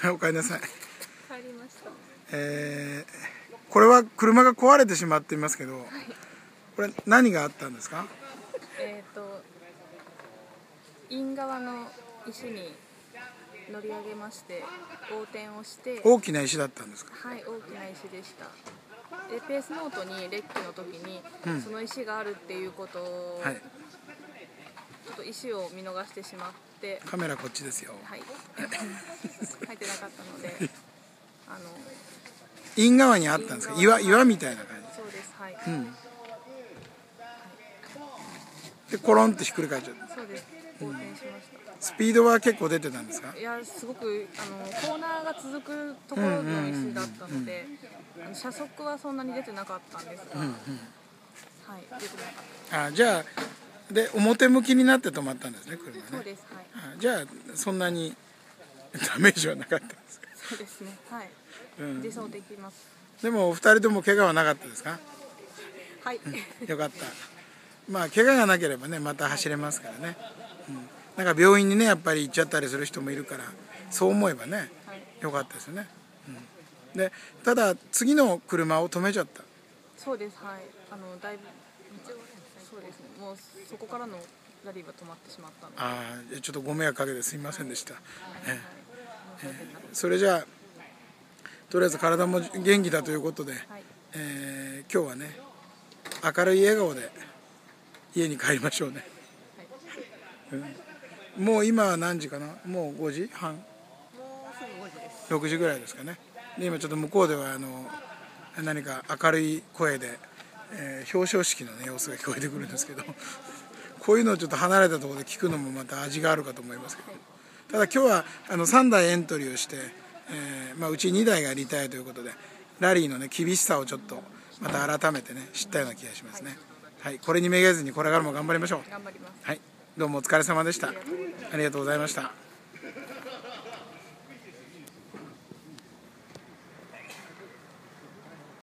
おかえりなさい。 帰りました。 これは車が壊れてしまっていますけど、これ何があったんですか？ イン側の石に乗り上げまして、横転をして。 大きな石だったんですか？ はい、大きな石でした。で、ペースノートにレッキの時に、その石があるっていうことを、 はい、 ちょっと石を見逃してしまって。 カメラこっちですよ。 はい。書いてなかったので、 イン側にあったんですか？岩みたいな感じ。 そうです。はい。 でコロンってひっくり返っちゃった。 そうです。横転しました。 スピードは結構出てたんですか？ いや、すごくコーナーが続くところの石だったので、車速はそんなに出てなかったんですが、はい、出てなかった。 じゃあで表向きになって止まったんですね、車ね。 そうです。はい。 じゃあそんなにダメージはなかったんですか？ そうですね。はい。自走できます。 でもお二人とも怪我はなかったですか？ はい。 よかった。まあ怪我がなければね、また走れますからね。なんか病院にねやっぱり行っちゃったりする人もいるから、そう思えばね、よかったですよね。でただ次の車を止めちゃった。 そうです。はい。だいぶそうですね。もうそこからのラリーは止まってしまったので。 ちょっとご迷惑かけてすみませんでした。それじゃあとりあえず体も元気だということで、今日はね明るい笑顔で家に帰りましょうね。もう今は何時かな？もう5時半？ もうすぐ5時です。 6時ぐらいですかね。で今ちょっと向こうでは何か明るい声で、表彰式の、ね、様子が聞こえてくるんですけどこういうのをちょっと離れたところで聞くのもまた味があるかと思いますけど、ただ今日は3台エントリーをして、うち2台がリタイアということでラリーの、ね、厳しさをちょっとまた改めて、ね、知ったような気がしますね。はい、これにめげずにこれからも頑張りましょう。 頑張ります。 はい、どうもお疲れ様でした。ありがとうございました。